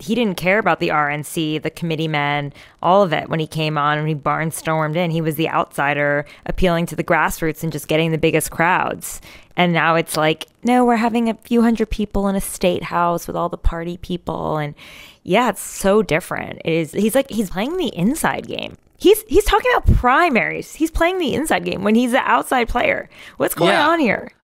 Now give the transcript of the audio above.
he didn't care about the RNC, the committee men, all of it when he came on and he barnstormed in. He was the outsider appealing to the grassroots and just getting the biggest crowds. And now it's like, no, we're having a few hundred people in a state house with all the party people. And yeah, it's so different. He's playing the inside game. He's talking about primaries. He's playing the inside game when he's the outside player. What's going on here?